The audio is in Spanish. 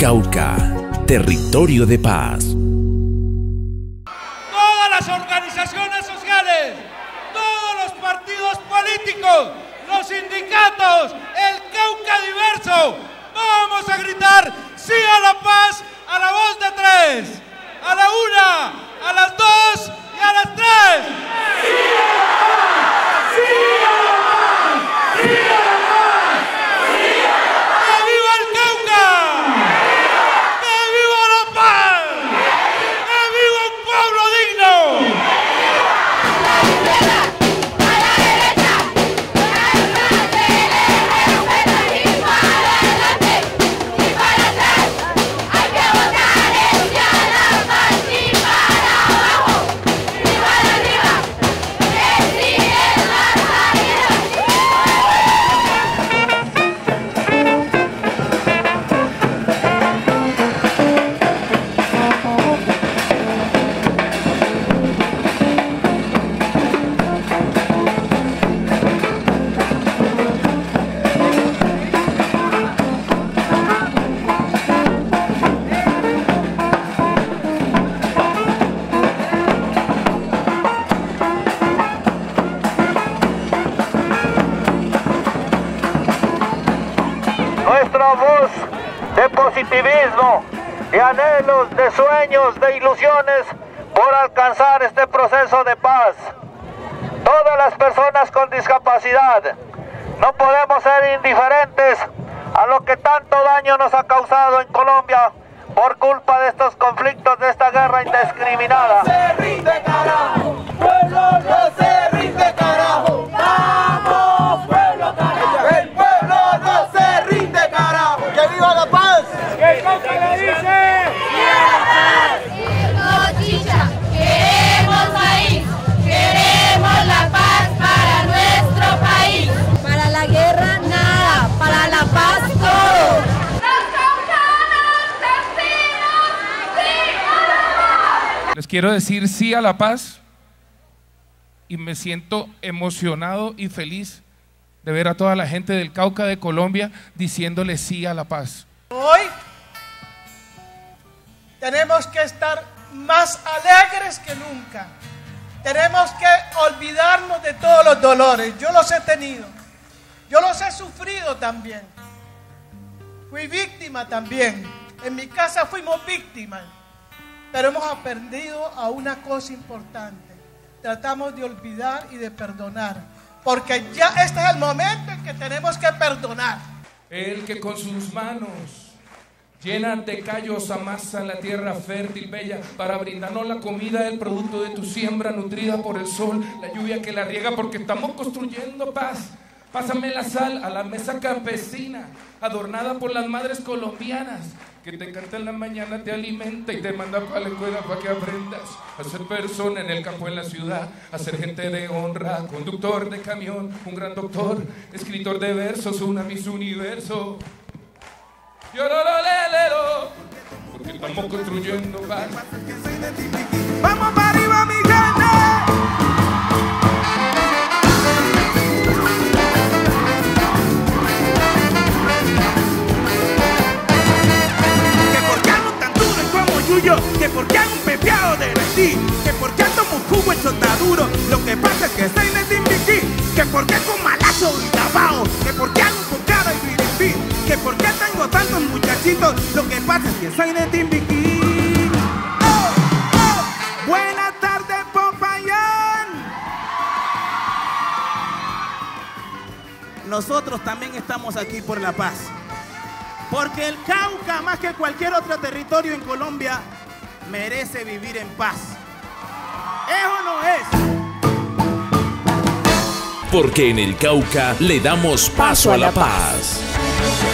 Cauca, territorio de paz. Todas las organizaciones sociales, todos los partidos políticos, los sindicatos, el Cauca diverso, vamos a gritar sí a la paz a la voz de tres, a la una, a las dos y a las tres. ¡Sí a la paz! ¡Sí a la paz! ¡Sí a la paz! ¡Sí a la paz! ¡Que viva el Cauca! ¡Que viva la paz! ¡Que viva un pueblo digno! Nuestra voz de positivismo, de anhelos, de sueños, de ilusiones por alcanzar este proceso de paz. Todas las personas con discapacidad no podemos ser indiferentes a lo que tanto daño nos ha causado en Colombia por culpa de estos conflictos, de esta guerra indiscriminada. ¡No se rinde, carajo! ¡Pueblo no se rinde, carajo! ¡Vamos, pueblo, carajo! ¡El pueblo no se rinde, carajo! ¡Que viva la paz! ¡Que Cauca le dice! ¡Viva la paz! ¡Queremos chicha! ¡Queremos maíz! ¡Queremos la paz para nuestro país! Para la guerra nada, para la paz todo. ¡Los caucanos decimos sí a la paz! Les quiero decir sí a la paz y me siento emocionado y feliz de ver a toda la gente del Cauca de Colombia diciéndole sí a la paz. Hoy tenemos que estar más alegres que nunca. Tenemos que olvidarnos de todos los dolores. Yo los he tenido. Yo los he sufrido también. Fui víctima también. En mi casa fuimos víctimas. Pero hemos aprendido a una cosa importante. Tratamos de olvidar y de perdonar. Porque ya este es el momento en que tenemos que perdonar. El que con sus manos llena de callos amasa la tierra fértil, bella, para brindarnos la comida, el producto de tu siembra nutrida por el sol, la lluvia que la riega, porque estamos construyendo paz. Pásame la sal a la mesa campesina, adornada por las madres colombianas, que te canta en la mañana, te alimenta y te manda para la escuela para que aprendas a ser persona en el campo, en la ciudad, a ser gente de honra, conductor de camión, un gran doctor, escritor de versos, una Miss Universo. Llorololelero, porque estamos construyendo paz. ¡Vamos para arriba, mi gente! Que porque ando tan duro y como yuyo, que porque hago un pepeado de Haití, que porque ando muy jugo en Chotaduro, lo que pasa es que estoy en el Timbiquí, que porque con malazo y lavao, que porque hago un bocado y biripí, que porque tengo tantos muchachitos, lo que pasa es que soy de Timbiquí. ¡Oh, oh! Buenas tardes, Popayán. Nosotros también estamos aquí por la paz. Porque el Cauca, más que cualquier otro territorio en Colombia, merece vivir en paz. ¿Eso no es? Porque en el Cauca le damos paso a la paz.